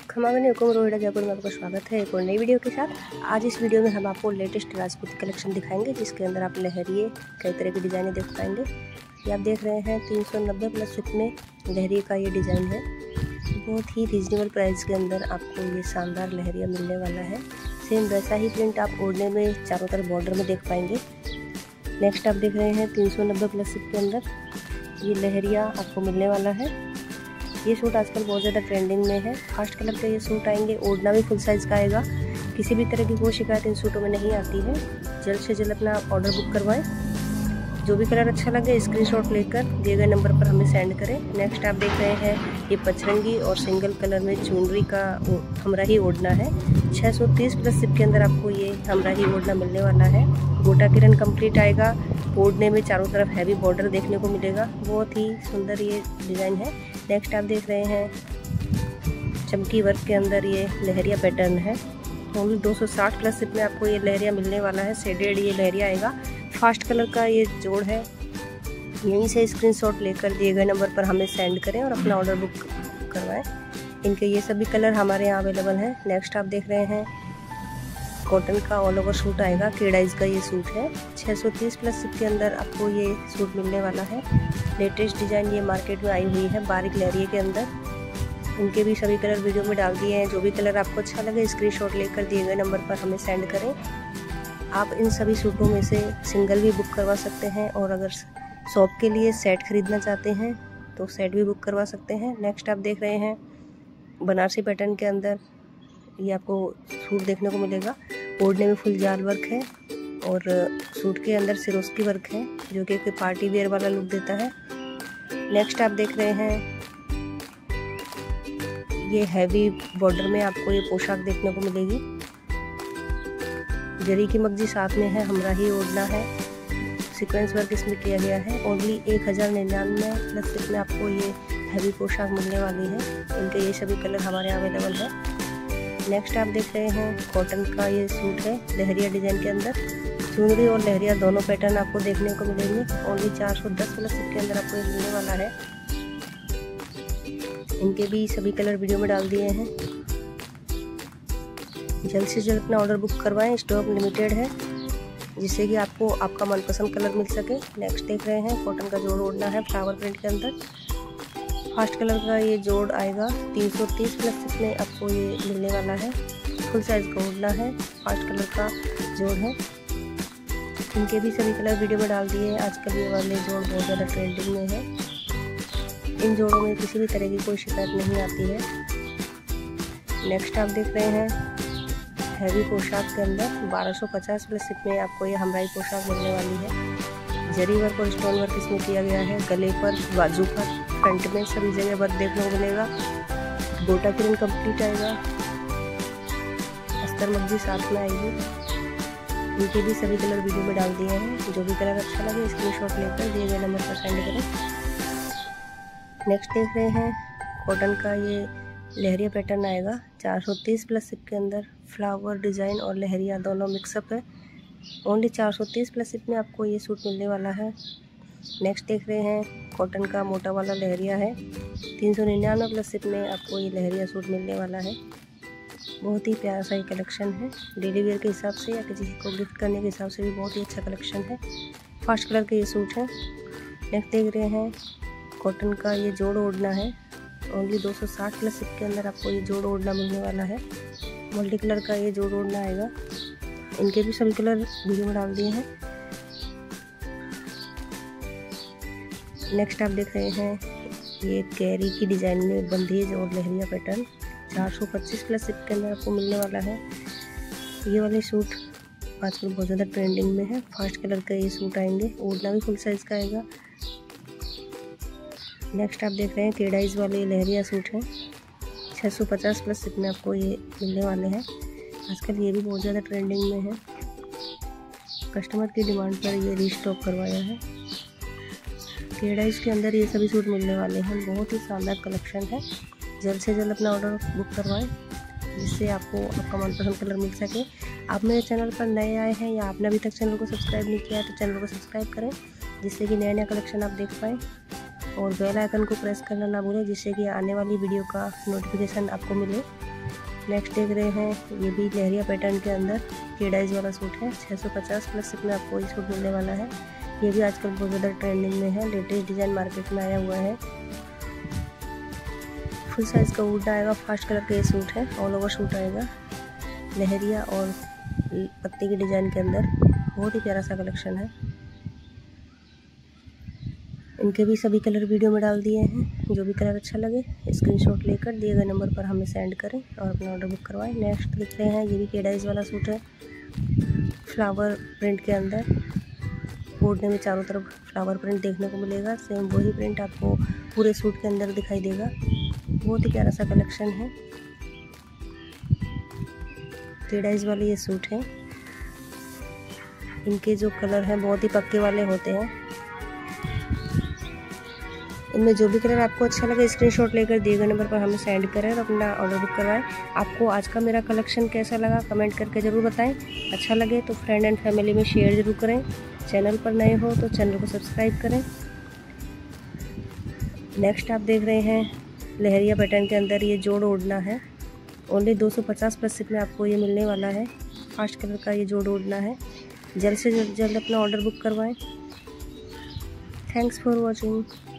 खमागनी हुकुम रोहिड़ा जयपुर में आपका स्वागत है एक और नई वीडियो के साथ। आज इस वीडियो में हम आपको लेटेस्ट राजपूती कलेक्शन दिखाएंगे, जिसके अंदर आप लहरिये कई तरह की डिज़ाइनें देख पाएंगे। ये आप देख रहे हैं 390 प्लस सिप में लहरिये का ये डिज़ाइन है। बहुत ही रीजनेबल प्राइस के अंदर आपको ये शानदार लहरिया मिलने वाला है। सेम वैसा ही प्रिंट आप ओढ़ने में चारों तरफ बॉर्डर में देख पाएंगे। नेक्स्ट आप देख रहे हैं 390 प्लस सिप के अंदर ये लहरिया आपको मिलने वाला है। ये सूट आजकल बहुत ज़्यादा ट्रेंडिंग में है। फास्ट कलर के ये सूट आएंगे, ओढ़ना भी फुल साइज़ का आएगा। किसी भी तरह की कोई शिकायत इन सूटों में नहीं आती है। जल्द से जल्द अपना ऑर्डर बुक करवाएं। जो भी कलर अच्छा लगे स्क्रीनशॉट लेकर दिए गए नंबर पर हमें सेंड करें। नेक्स्ट आप देख रहे हैं ये पचरंगी और सिंगल कलर में चुनरी का हमराही ओढ़ना है। 630 प्लस सिप के अंदर आपको ये हमराही ओढ़ना मिलने वाला है। गोटा किरण कंप्लीट आएगा। ओढ़ने में चारों तरफ हैवी बॉर्डर देखने को मिलेगा। बहुत ही सुंदर ये डिज़ाइन है। नेक्स्ट आप देख रहे हैं चमकी वर्क के अंदर ये लहरिया पैटर्न है। ओनली 260 प्लस सिप में आपको ये लहरिया मिलने वाला है। शेडेड ये लहरिया आएगा। फास्ट कलर का ये जोड़ है। यहीं से स्क्रीनशॉट लेकर दिए गए नंबर पर हमें सेंड करें और अपना ऑर्डर बुक करवाएं। इनके ये सभी कलर हमारे यहाँ अवेलेबल हैं। नेक्स्ट आप देख रहे हैं कॉटन का ऑल ओवर सूट आएगा। केडाइज का ये सूट है। 630 प्लस सिप के अंदर आपको ये सूट मिलने वाला है। लेटेस्ट डिज़ाइन ये मार्केट में आई हुई है बारीक लहरिये के अंदर। इनके भी सभी कलर वीडियो में डाल दिए हैं। जो भी कलर आपको अच्छा लगे स्क्रीनशॉट लेकर दिए गए नंबर पर हमें सेंड करें। आप इन सभी सूटों में से सिंगल भी बुक करवा सकते हैं, और अगर शॉप के लिए सेट खरीदना चाहते हैं तो सेट भी बुक करवा सकते हैं। नेक्स्ट आप देख रहे हैं बनारसी पैटर्न के अंदर ये आपको सूट देखने को मिलेगा। ओढ़ने में फुल जाल वर्क है और सूट के अंदर सिरोस्की वर्क है, जो कि एक पार्टी वेयर वाला लुक देता है। नेक्स्ट आप देख रहे हैं ये हैवी बॉर्डर में आपको ये पोशाक देखने को मिलेगी। जरी की मगजी साथ में है, हमराही ओढ़ना है। सीक्वेंस वर्क इसमें किया गया है। ओनली 1099 प्लस सिप में आपको ये हैवी पोशाक मिलने वाली है। इनके ये सभी कलर हमारे यहाँ अवेलेबल है। नेक्स्ट आप देख रहे हैं कॉटन का ये सूट है लहरिया डिज़ाइन के अंदर। चुनरी और लहरिया दोनों पैटर्न आपको देखने को मिलेंगे। ओनली 410 प्लस सिप के अंदर आपको ये मिलने वाला है। इनके भी सभी कलर वीडियो में डाल दिए हैं। जल्द से जल्द अपना ऑर्डर बुक करवाएं। स्टॉक लिमिटेड है, जिससे कि आपको आपका मनपसंद कलर मिल सके। नेक्स्ट देख रहे हैं कॉटन का जोड़ ओढ़ना है फ्लावर प्रिंट के अंदर। फास्ट कलर का ये जोड़ आएगा। 330 प्लस सिप में आपको ये मिलने वाला है। फुल साइज का ओढ़ना है। फास्ट कलर का जोड़ है। इनके भी सभी कलर वीडियो में डाल दिए हैं। आजकल ये वाले जोड़ बहुत ज़्यादा ट्रेंडिंग में है। इन जोड़ों में किसी भी तरह की कोई शिकायत नहीं आती है। नेक्स्ट आप देख रहे हैं हैवी पोशाक के अंदर 1250 प्लस सिप में आपको ये हमराही पोशाक मिलने वाली है। जरी वर्क और स्टोन वर्क इसमें किया गया है। गले पर, बाजू पर, फ्रंट में सभी जगह वर्क देखने को मिलेगा। गोटा किरण कंप्लीट आएगा। अस्तर मगजी साथ में आएगी। इनके भी सभी कलर वीडियो में डाल दिए हैं। जो भी कलर अच्छा लगे स्क्रीनशॉट लेकर दिए गए नंबर पर सेंड करें। नेक्स्ट देख रहे हैं कॉटन का ये लहरिया पैटर्न आएगा। 430 प्लस सिप के अंदर फ्लावर डिज़ाइन और लहरिया दोनों मिक्सअप है। ओनली 430 प्लस सिप में आपको ये सूट मिलने वाला है। नेक्स्ट देख रहे हैं कॉटन का मोटा वाला लहरिया है। 399 प्लस सिप में आपको ये लहरिया सूट मिलने वाला है। बहुत ही प्यारा सा ये कलेक्शन है। डेली वेयर के हिसाब से या किसी को गिफ्ट करने के हिसाब से भी बहुत ही अच्छा कलेक्शन है। फास्ट कलर के ये सूट है। नेक्स्ट देख रहे हैं कॉटन का ये जोड़ ओढ़ना है। ओनली 260 प्लस सिप के अंदर आपको ये जोड़ ओढ़ना मिलने वाला है। मल्टी कलर का ये जोड़ ओढ़ना आएगा। इनके भी सभी कलर वीडियो में डाल दिए हैं। नेक्स्ट आप देख रहे हैं ये कैरी की डिज़ाइन में बंधेज और लहरिया पैटर्न 425 प्लस सिप के अंदर आपको मिलने वाला है। ये वाले सूट आजकल बहुत ज़्यादा ट्रेंडिंग में है। फास्ट कलर का ये सूट आएंगे। ओढ़ना भी फुल साइज़ का आएगा। नेक्स्ट आप देख रहे हैं केडाइज वाले लहरिया सूट है। 650 प्लस सिप में आपको ये मिलने वाले हैं। आजकल ये भी बहुत ज़्यादा ट्रेंडिंग में है। कस्टमर की डिमांड पर ये रीस्टॉक करवाया है। केडाइज के अंदर ये सभी सूट मिलने वाले हैं। बहुत ही शानदार कलेक्शन है। जल्द से जल्द अपना ऑर्डर बुक करवाएं, जिससे आपको आपका मनपसंद कलर मिल सके। आप मेरे चैनल पर नए आए हैं या आपने अभी तक चैनल को सब्सक्राइब नहीं किया है तो चैनल को सब्सक्राइब करें, जिससे कि नया नया कलेक्शन आप देख पाएँ। और बेल आइकन को प्रेस करना ना भूलें, जिससे कि आने वाली वीडियो का नोटिफिकेशन आपको मिले। नेक्स्ट देख रहे हैं, ये भी लहरिया पैटर्न के अंदर केडाइज वाला सूट है। 650 प्लस में आपको ये सूट मिलने वाला है। ये भी आजकल बहुत ज़्यादा ट्रेंडिंग में है, लेटेस्ट डिज़ाइन मार्केट में आया हुआ है। फुल साइज़ का वुड आएगा, फास्ट कलर का ये सूट है। ऑल ओवर सूट आएगा लहरिया और पत्ती के डिज़ाइन के अंदर, बहुत ही प्यारा सा कलेक्शन है। इनके भी सभी कलर वीडियो में डाल दिए हैं। जो भी कलर अच्छा लगे स्क्रीनशॉट लेकर दिए गए नंबर पर हमें सेंड करें और अपना ऑर्डर बुक करवाएं। नेक्स्ट देख रहे हैं, ये भी केडाइज वाला सूट है, फ्लावर प्रिंट के अंदर। ओढ़ने में चारों तरफ फ्लावर प्रिंट देखने को मिलेगा। सेम वही प्रिंट आपको पूरे सूट के अंदर दिखाई देगा। बहुत ही प्यारा सा कलेक्शन है। केडाइज वाले ये सूट है। इनके जो कलर हैं बहुत ही पक्के वाले होते हैं। इनमें जो भी कलर आपको अच्छा लगे स्क्रीनशॉट लेकर दिए गए नंबर पर हमें सेंड करें और अपना ऑर्डर बुक करवाएं। आपको आज का मेरा कलेक्शन कैसा लगा कमेंट करके ज़रूर बताएं। अच्छा लगे तो फ्रेंड एंड फैमिली में शेयर ज़रूर करें। चैनल पर नए हो तो चैनल को सब्सक्राइब करें। नेक्स्ट आप देख रहे हैं, लहरिया पैटर्न के अंदर ये जोड़ ओढ़ना है। ओनली 250 प्लस में आपको ये मिलने वाला है। फास्ट कलर का ये जोड़ ओढ़ना है। जल्द से जल्द अपना ऑर्डर बुक करवाएं। Thanks for watching.